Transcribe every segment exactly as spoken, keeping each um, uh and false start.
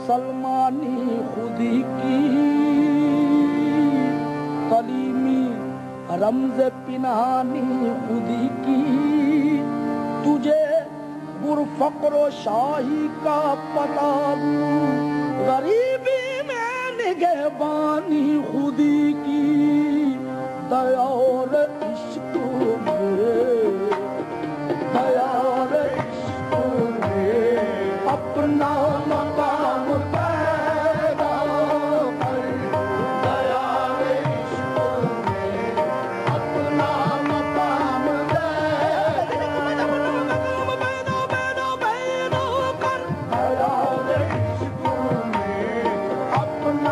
मुसलमानी खुदी की, कलीमी रमज पिनहानी खुदी की, तुझे गुरफक्र शाही का पता दूं, गरीबी में निगहबानी खुदी की, दया और इश्क में, दया और इश्क में अपना मकाम पैदा कर, दया और इश्क में अपना मकाम पैदा कर, दया और इश्क में अपना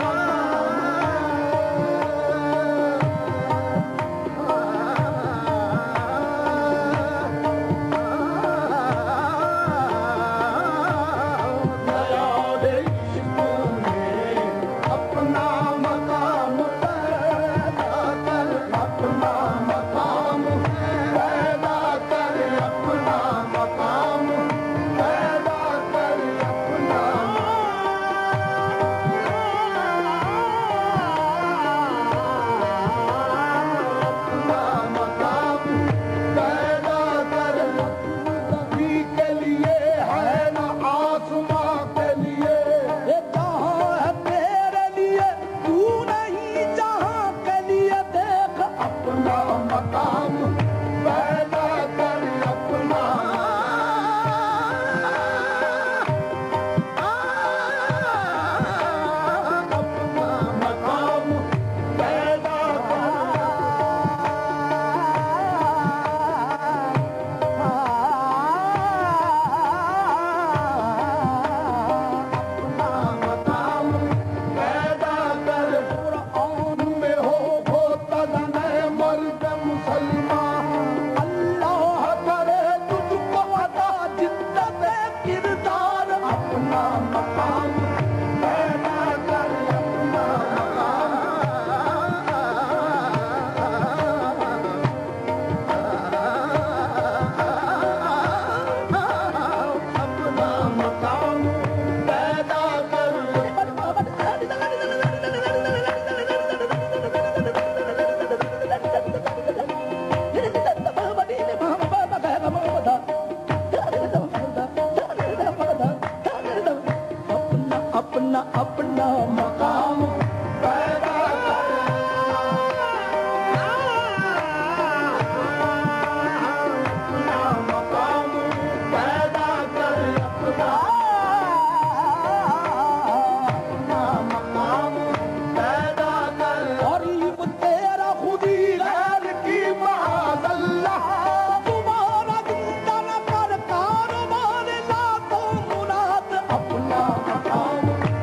अपना अपना मकाम पैदा कर, अपना मकाम पैदा कर, अपना अपना मकाम पैदा कर, गरीब तेरा खुदी गैर की माज़अल्लाह, तुम्हारा जिंदा न कर कारोबार ला तो मुराद, अपना मकाम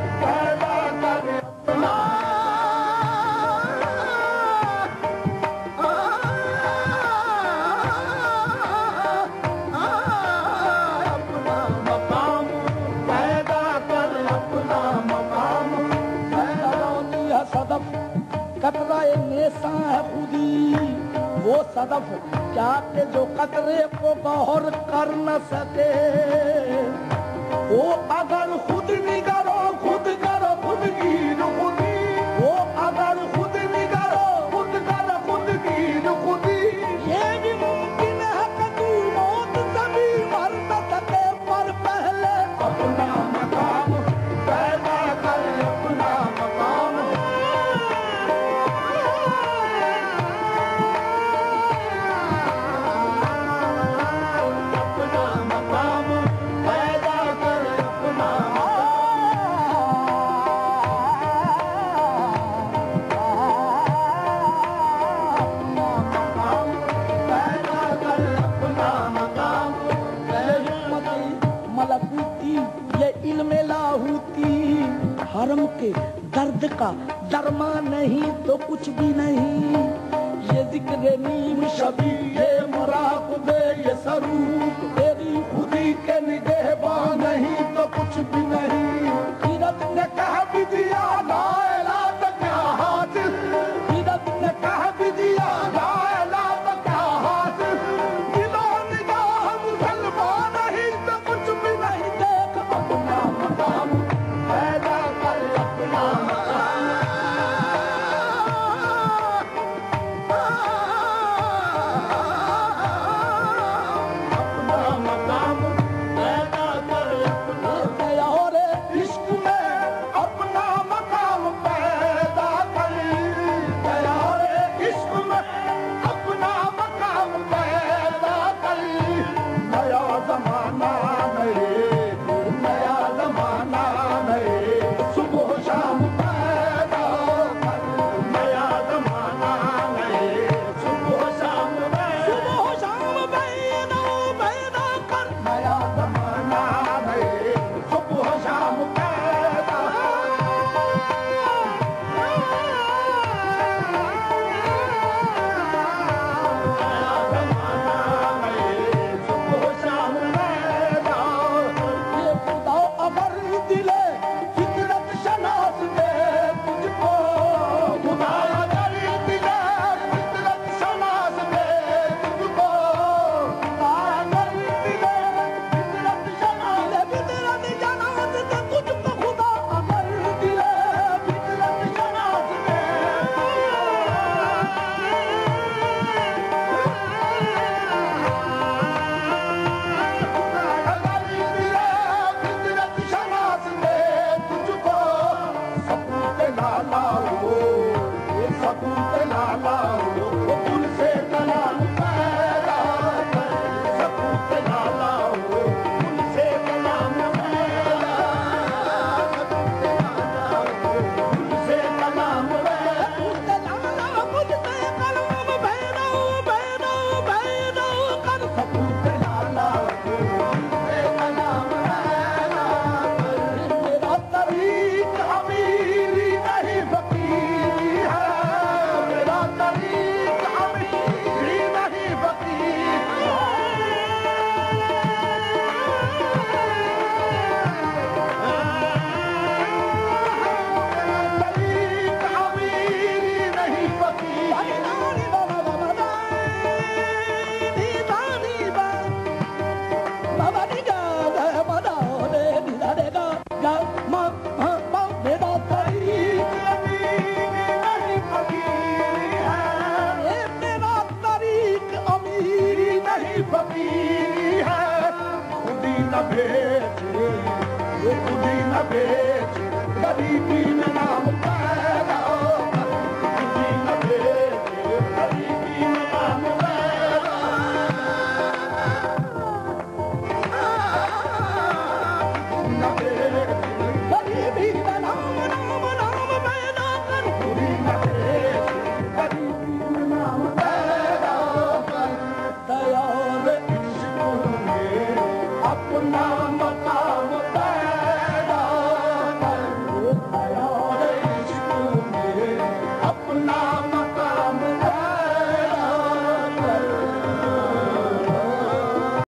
कतराए नेसा है खुदी, वो सदफ क्या के जो कतरे को गौर कर न सके, वो अगर खुद निगरो खुद करो खुद गिर खुदी, वो अगर खुद निगरो खुद करो खुद गिर खुदी, ये भी मुमकिन है कि तू मौत सभी मर न सके, पर पहले अपना मकाम पैदा कर, अपना मकाम हरम के दर्द का दरमा नहीं तो कुछ भी नहीं, ये जिक्र नीम शबी ये मुराक़बे ये सरूर, तेरी खुदी के निगहबान नहीं तो कुछ भी नहीं, सीरत ने कह भी दिया ला इलाहा तो क्या हासिल, सीरत ने कह भी दिया ला इलाहा तो क्या हासिल, दिलो निगाह मुसलमान नहीं तो कुछ भी नहीं, देख अपना मकाम न बेचे, वो खुदी न बेचे, गरीबी में नाम